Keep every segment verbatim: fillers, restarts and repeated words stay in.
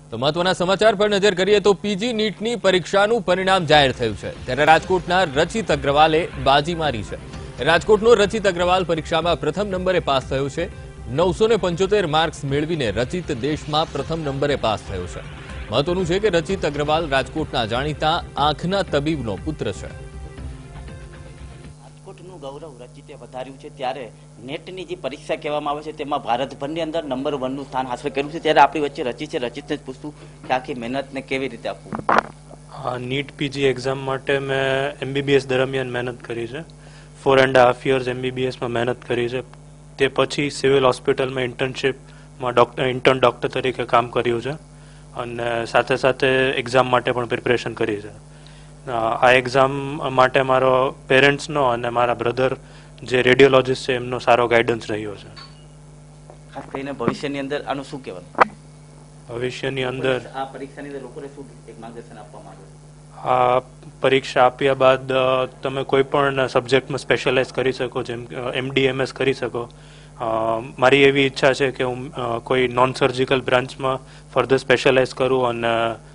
તો મહત્વના સમાચાર પર નજર કરીએ તો પીજી નીટની પરીક્ષાનું પરિણામ જાહેર થયું છે ત્યારે રાજકોટના રચિત અગ્રવાલે બાજી મારી છે। રાજકોટનો રચિત અગ્રવાલ પરીક્ષામાં પ્રથમ નંબરે પાસ થયો છે। નવસો ને પંચોતેર માર્ક્સ મેળવીને રચિત દેશમાં પ્રથમ નંબરે પાસ થયો છે। મહત્વનું છે કે રચિત અગ્રવાલ રાજકોટના જાણીતા આંખના તબીબનો પુત્ર છે। રાજકોટનું ગૌરવ રચિતે વધાર્યું છે ત્યારે નેટની જે પરીક્ષા કહેવામાં આવે છે તેમાં ભારતભરની અંદર નંબર વનનું સ્થાન હાંસલ કર્યું છે। ત્યારે આપણી વચ્ચે રચિત છે, રચિતને જ પૂછતું કે આખી મહેનતને કેવી રીતે આપવું। હા, નીટ પીજી એક્ઝામ માટે મેં એમબીબીએસ દરમિયાન મહેનત કરી છે। ફોર એન્ડ હાફ યર્સ એમબીબીએસમાં મહેનત કરી છે। તે પછી સિવિલ હોસ્પિટલમાં ઇન્ટર્નશિપમાં ડોક્ટર ઇન્ટર્ન ડૉક્ટર તરીકે કામ કર્યું છે અને સાથે સાથે એક્ઝામ માટે પણ પ્રિપરેશન કરી છે। આ એક્ઝામ માટે મારો પેરેન્ટ્સનો અને મારા બ્રધર જે રેડિયોલોજીસ્ટ છે એમનો સારો ગાઈડન્સ રહ્યો છે। ખાસ કરીને ભવિષ્યની અંદર આનું શું કહેવાનું? ભવિષ્યની અંદર આ પરીક્ષાની અંદર લોકોને શું એક માર્ગદર્શન આપવા માંગે છે? આ પરીક્ષા આપ્યા બાદ તમે કોઈ પણ સબ્જેક્ટમાં સ્પેશિયલાઇઝ કરી શકો, જેમ એમડીએમએસ કરી શકો। મારી એવી ઈચ્છા છે કે હું કોઈ નોન સર્જિકલ બ્રાન્ચમાં ફર્ધર સ્પેશિયલાઇઝ કરું અને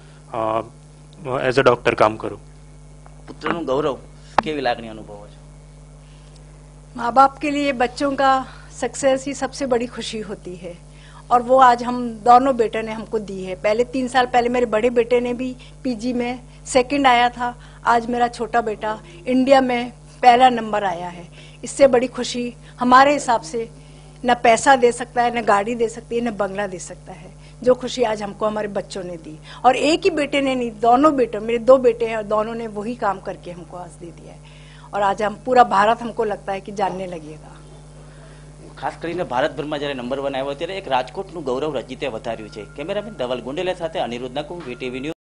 એઝ અ ડૉક્ટર કામ કरूं। પુત્રનું ગૌરવ કેવી લાગણી અનુભવો છો? माँ बाप के लिए बच्चों का सक्सेस ही सबसे बड़ी खुशी होती है और वो आज हम दोनों बेटे ने हमको दी है। पहले तीन साल पहले मेरे बड़े बेटे ने भी पीजी में सेकंड आया था, आज मेरा छोटा बेटा इंडिया में पहला नंबर आया है। इससे बड़ी खुशी हमारे हिसाब से न पैसा दे सकता है, न गाड़ी दे सकती है, न बंगला दे सकता है। जो खुशी आज हमको हमारे बच्चों ने दी, और एक ही बेटे ने नहीं, दोनों बेटे, मेरे दो बेटे हैं और दोनों ने वही काम करके हमको आज दे दिया है। और आज हम पूरा भारत हमको लगता है कि जानने लगेगा। ખાસ કરીને ભારતભરમાં જ્યારે નંબર વન આવ્યો ત્યારે એક રાજકોટનું ગૌરવ રચિતે વધાર્યું છે। કેમેરામેન ધવલ ગુંડેલા સાથે અનિરુદ્ધ નકુમ, વીટીવી ન્યૂઝ।